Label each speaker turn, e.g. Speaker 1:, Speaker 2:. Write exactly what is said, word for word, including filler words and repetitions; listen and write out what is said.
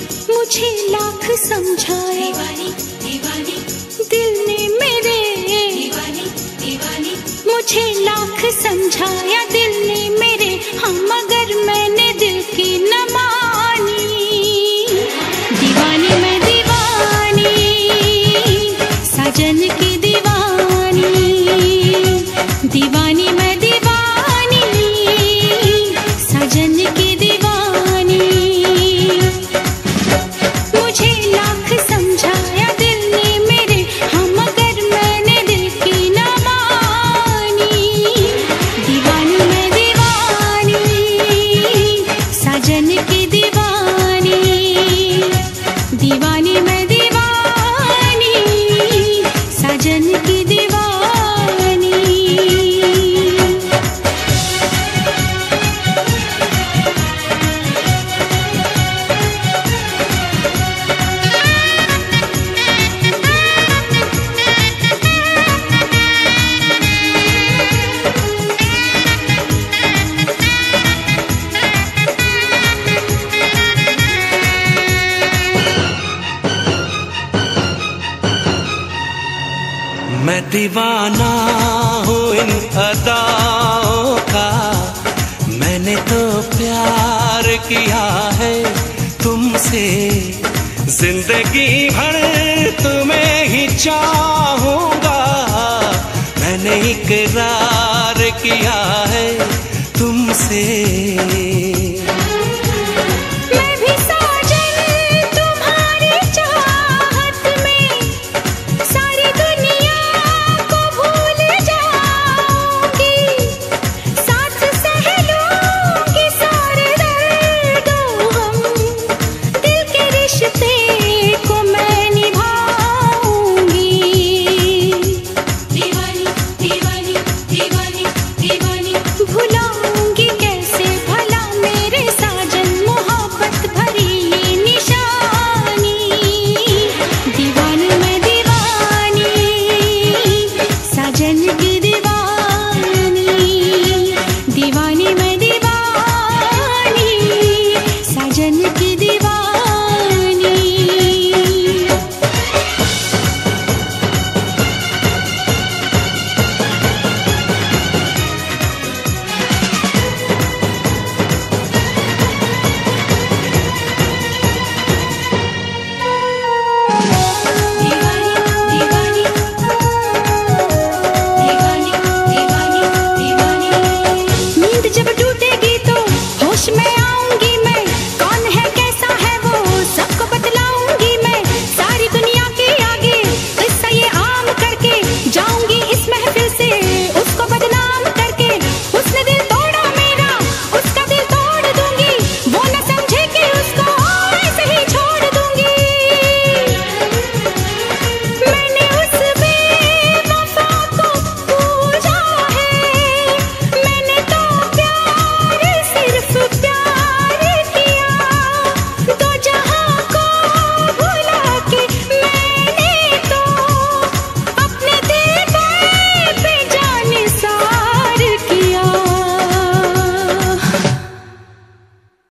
Speaker 1: मुझे लाख समझाया दीवानी दीवानी दिल ने मेरे दीवानी दीवानी मुझे लाख समझाया दिल ने मेरे हाँ मगर मैंने दिल की न मानी। दीवानी मैं दीवानी साजन की दीवानी दीवानी मैं दीवानी साजन की दीवानी। मुझे लाख समझाया दिल ने मेरे हाँ मगर मैंने दिल की न मानी। दीवानी मैं दीवानी साजन की दीवानी दीवानी मैं दीवानी साजन की दीवानी।
Speaker 2: मैं दीवाना हूँ इन अदाओं का, मैंने तो प्यार किया है तुमसे। जिंदगी भर तुम्हें ही चाहूँगा, मैंने इकरार